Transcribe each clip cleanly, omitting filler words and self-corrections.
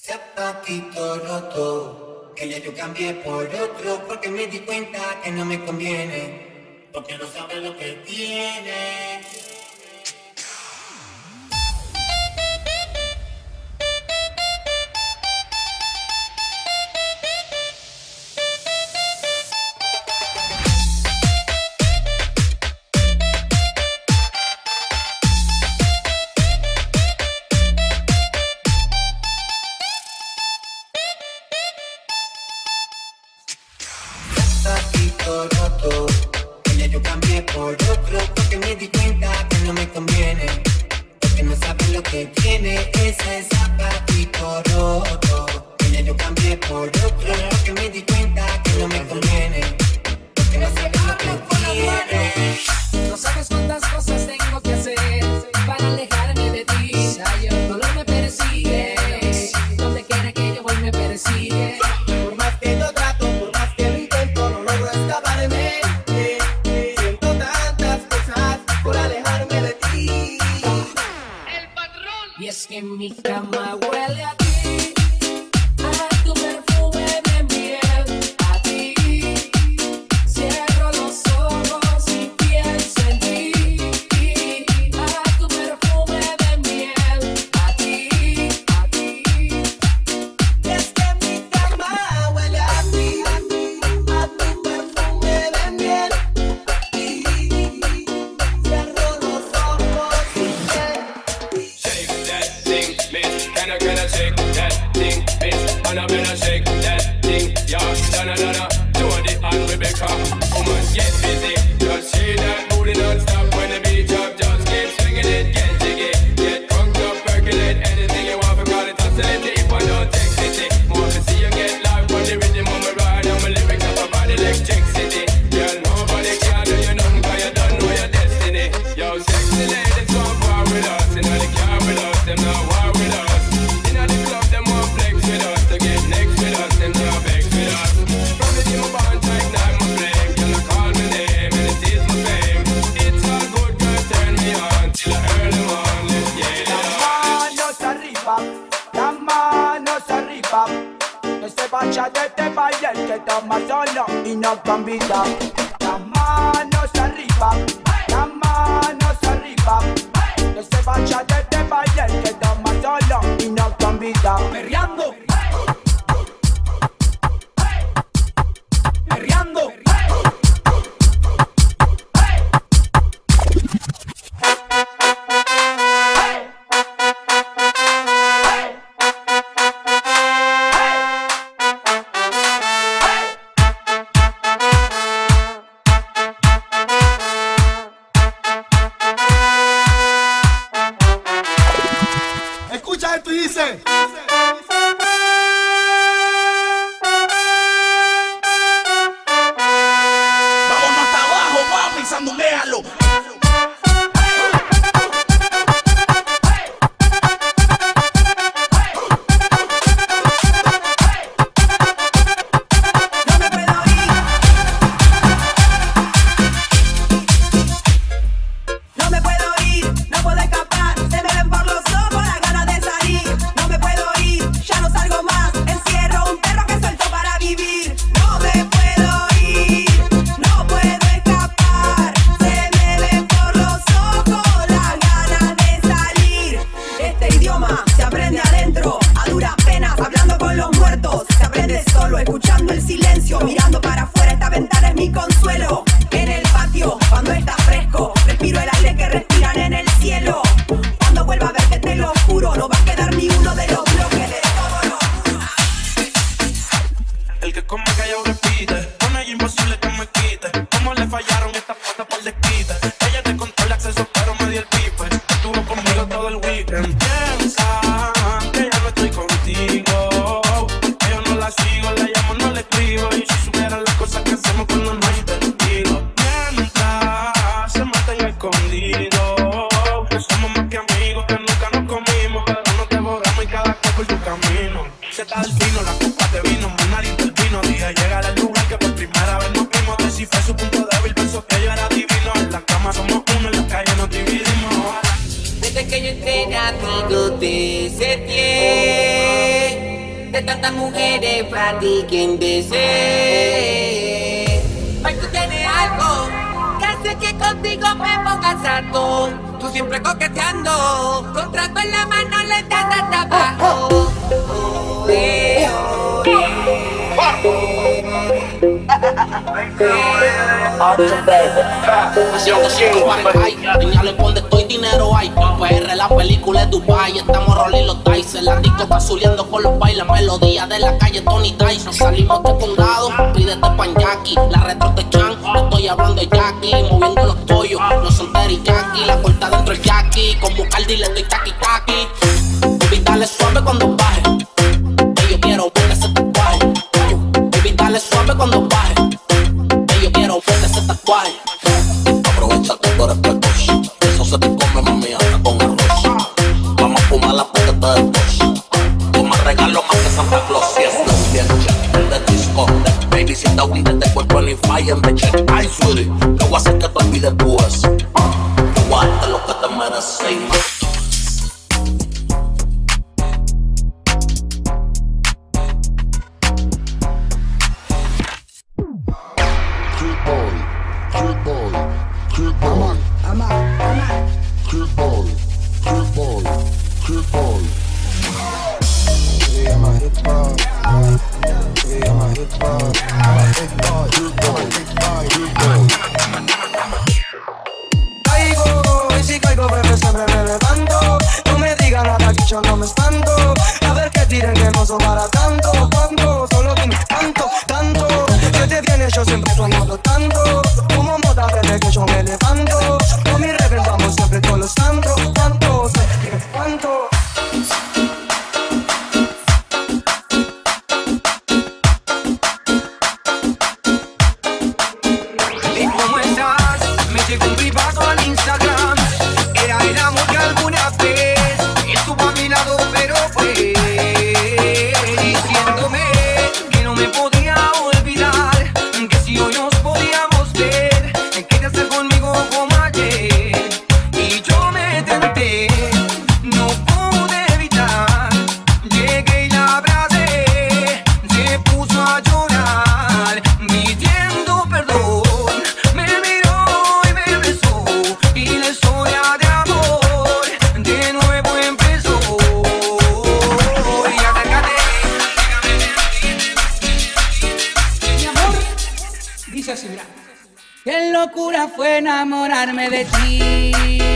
Zapatito roto, que ya yo cambié por otro, porque me di cuenta que no me conviene, porque no sabe lo que tiene. Zapatito roto, que ya yo cambié por otro, porque me di cuenta que no me conviene, porque no sabe lo que tiene ese zapatito roto, que ya yo cambié por otro, porque me di cuenta que no me conviene, porque no sabe lo que tiene. No sabes cuántas cosas tengo que hacer para alejarme de ti. El dolor me persigue, donde quiera que yo voy me persigue. Por más que lo trato, por más que lo intento, no logro escaparme. Siento tantas cosas por alejarme de ti. El patrón. Y es que mi cama huele a ti, a tu perfume de miel, a ti. Cierro los ojos y pienso en ti, a tu perfume de miel, a ti, a ti. Es que mi cama huele a ti, a tu perfume de miel. Cierro los ojos y Shake that thing, miss. Can I shake that thing, miss? And I better shake that thing, yeah. Donna, Jody and Rebecca, woman get busy. Just shake that booty non-stop when the beat drop. Just keep swinging it, get jiggy, get drunk up, percolate anything you want. Call it oscillate, if I don't take it. More to see you get live on the rhythm of my ride and my lyrics up about electricity. Girl, nobody can do you nothing 'cause you don't know your destiny. Yo, sexy ladies want war with us, you know they can't with us, them not war with us. You know the club, them want flex with us, to get next with us, them not vex with us. From the team of bond type, now my flame, can I call my name and it is my fame. It's all good, girl, turn me on till I earn them on, let's get it on. Las manos arriba, que se vaya de este baile que estamos solo y no convida. Las manos arriba, que se vaya de este baile que estamos solo y no convida. Perreando, perreando. Escucha esto y dice. Vámonos hasta abajo, mami, sandunguéalo. No me puedo ir, no puedo escapar, se me ven por los ojos las ganas de salir. No me puedo ir, ya no salgo más, encierro un perro que suelto para vivir. No me puedo ir, no puedo escapar, se me ven por los ojos las ganas de salir. Este idioma se aprende adentro, a duras penas, hablando con los muertos. Se aprende solo, escuchando el silencio, mirando para afuera, esta ventana es mi consuelo. En el patio, cuando está fresco, respiro el aire que respiran en el cielo. Cuando vuelva a verte te lo juro, no va a quedar ni uno de los bloques de todo lo juro. El que come callado repite, con ella imposible que me quite. Como le fallaron estas patas por desquite. Ella te contó el acceso pero me dio el pipe. Estuvo conmigo todo el weekend. Piensa que ya no estoy contigo, porque yo no la sigo, la llamo, no le escribo. Y si supieran las cosas que hacemos cuando no hay testigo. Mientras se mantenga escondido, que somos más que amigos, que nunca nos comimos, pero nos devoramos y cada cual por su camino. Se está el vino, las copas de vino, mi nariz del vino. Dije llegar al lugar que por primera vez nos vimos. Descifré su punto débil, pensó que yo era divino. En la cama somos uno, en la calle nos dividimos. Desde que yo entré a ti no te sentí. de tantas mujeres, para ti quien desee. Hoy tú tienes algo que hace que contigo me pongas harto. Tú siempre coqueteando, con trago en la mano le das hasta abajo. Haciendo 5 pares, señales donde estoy, dinero hay. PR, la película es Dubai, estamos rolling los dice. La disco está zuleando con los bailes, melodía de la calle Tony Tyson. Salimos de condado, pídete pan Jackie, la retro te chan, estoy hablando de Jackie, moviendo los pollos, no son teriyaki, la corta dentro el Jackie, como Cardi le doy taqui taqui. Baby, dale suave cuando baje, que yo quiero ver ese tatuaje. Baby, dale suave cuando baje, que yo quiero ver ese tatuaje. Aprovecha que tú eres precoz, eso se te come, mami, hasta con arroz. Vamos a fumar la porque te destos. Tú me regalos más que Santa Claus. Si es los viernes, el de disco, baby, si te hundes te cuerpo en el fire en the check. Ay, sweetie, yo voy a hacer que te olvides tú eso. Yo voy a darte lo que te mereces. Yo no me espanto, a ver que tiren que no son para tanto. ¿Cuánto? Solo dime tanto, tanto. Que te vienes, yo siempre soñando tanto. Como moda desde que yo me levanto. Con mi reventamos siempre todos los santos. ¿Cuánto? ¿Cuánto? ¿Y cómo estás? Me llegó un privado al Instagram. Era el amor que alguna vez estuvo a mi lado, pero fue diciéndome que no me podía olvidar, que si hoy nos podíamos ver, quería estar conmigo como ayer. Y yo me tenté, no pude evitar, llegué y la abracé, se puso a llorar, pidiendo perdón, me miró y me besó, y la historia de amor de nuevo empezó. Y acércate, Mi amor, dice así, mira. Qué locura fue enamorarme de ti.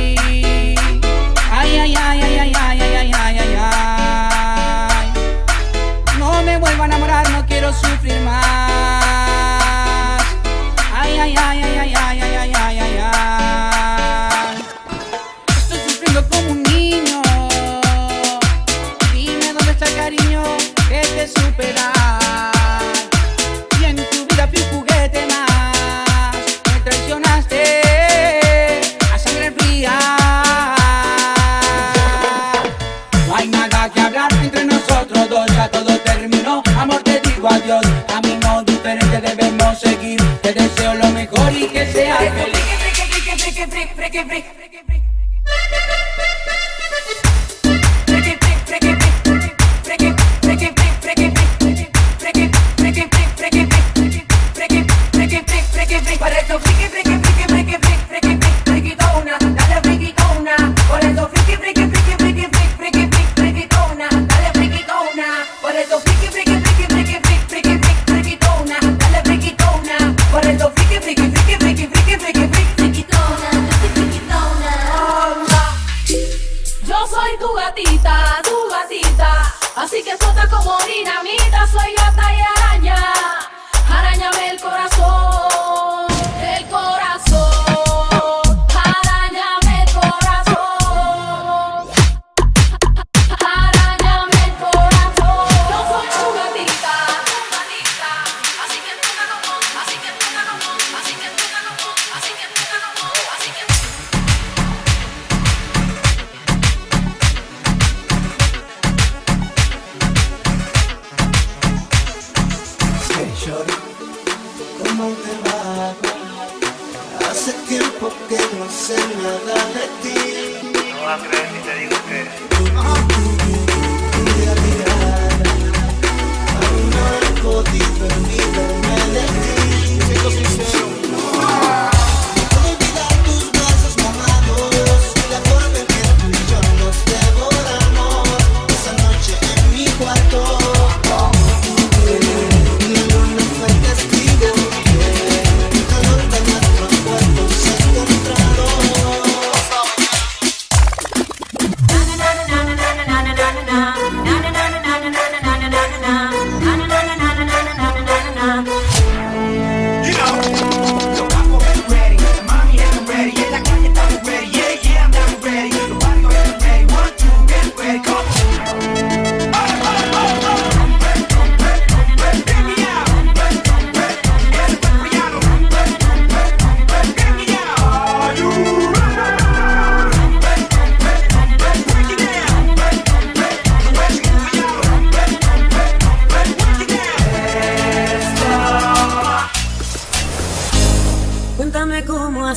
Ay, ay, ay, ay, ay, ay, ay, ay, ay, ay, ay. No me vuelvo a enamorar, no quiero sufrir más. Ay, ay, ay, ay, ay, ay, ay, ay, ay, ay, ay. Estoy sufriendo como un niño. Dime dónde está el cariño que te superar. Y en tu vida fui un juguete más. Me traicionaste a sangre fría. No hay nada que hablar entre nosotros dos, ya todo terminó. Amor, te digo adiós. Camino diferente debemos seguir. Te deseo lo mejor y que seas feliz. Por eso friki, friki, friki, friki, friki, friquitona, dale friquitona. Por eso friki, friki, friki, friki, friki, friquitona, dale friquitona. Por eso friki, friki, friki, friki, friki, friquitona, dale friquitona. Por eso friki, friki, friki, friki, friki, friquitona, dale friquitona. Yo soy tu gatita, así que suelta como dinamita. Soy gata y araña, arañame el corazón, el corazón, arañame el corazón, arañame el corazón. Yo soy tu gatita, así que toca como, así que toca como, así que toca como, así que toca como, así que. Shorty, ¿cómo te va?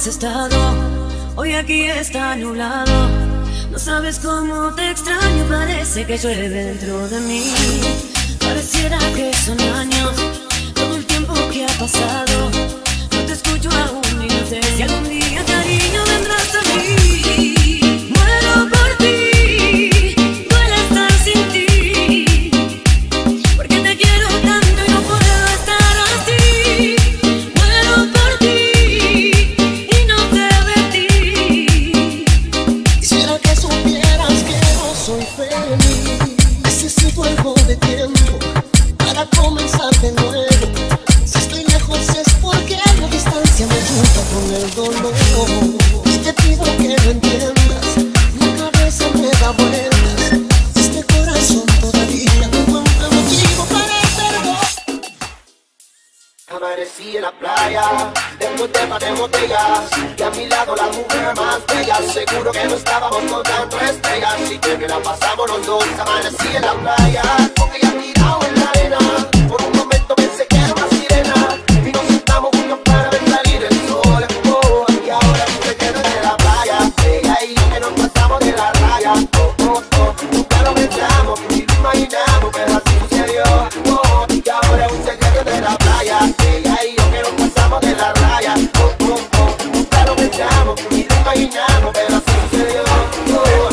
has estado. Hoy aquí está nublado. No sabes cómo te extraño, parece que llueve dentro de mí. Pareciera que son años, todo el tiempo que ha pasado. No te escucho aún y no sé si algún día, cariño, vendrás a mí. Muero por ti, duele estar sin ti, porque te quiero tanto y no puedo estar así. Muero por ti y no sé de ti. Quisiera que supieras que no soy feliz. Necesito algo de tiempo para comenzar de nuevo. Si estoy lejos es porque la distancia me junta con el dolor. Y te pido que lo entiendas, mi cabeza me da vueltas. Este corazón todavía no encuentra motivo para el perdón. Amanecí en la playa, después de par de botellas, y a mi lado la mujer más bella. Seguro que no estábamos contando estrellas, y que bien la pasamos los dos. Amanecí en la playa, con ella tirado en la arena. Por un momento pensé que era una sirena, y nos sentamos juntos para ver salir el sol. Oh, y ahora tú te quedas en la playa, ella y yo que nos pasamos de la raya. Oh, oh, oh, nunca lo pensamos, ni lo imaginamos, pero así sucedió. Oh, y ahora un secreto de la playa, ella y yo que nos pasamos de la raya. Oh, oh, oh, nunca lo pensamos, ni lo imaginamos, pero así sucedió. Oh,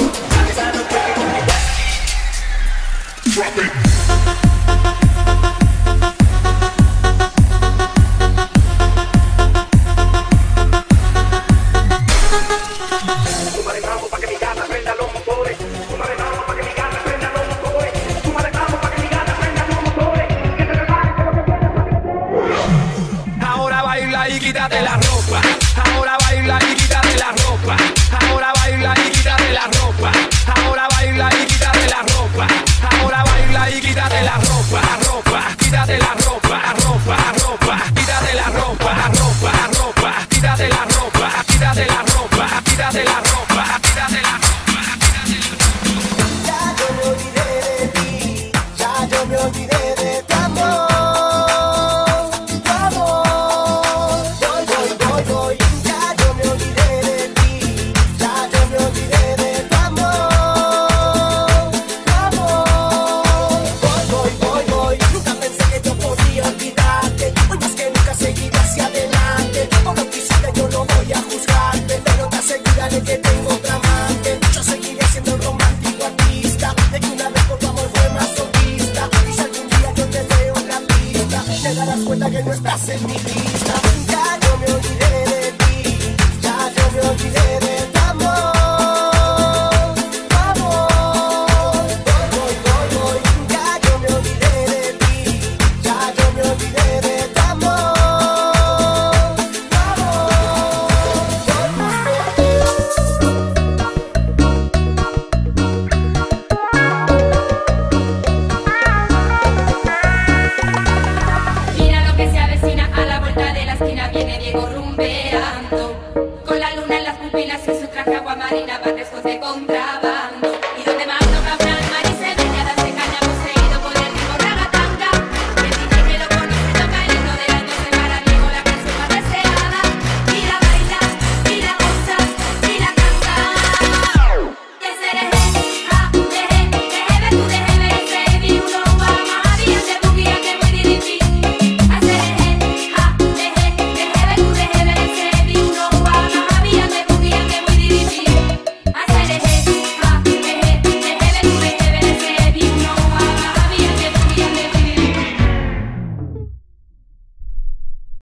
drop it. Ahora baila y quítate la ropa. Ahora baila y quítate la ropa. Ahora baila y quítate la ropa. Ahora baila y quítate la ropa. Ahora baila y quítate la ropa. Ropa, quítate la ropa. Ropa, ropa, quítate la ropa. Ropa, ropa, quítate la ropa. Quítate la ropa. Quítate la ropa. Quítate la ropa. Ya yo me olvidé de ti, ya yo me olvidé de tu amor. Que tengo otra amante, yo seguiré siendo el romántico artista, de que una vez por tu amor fue masoquista. Y si algún día yo te veo en la pista, te darás cuenta que no estás en mi lista.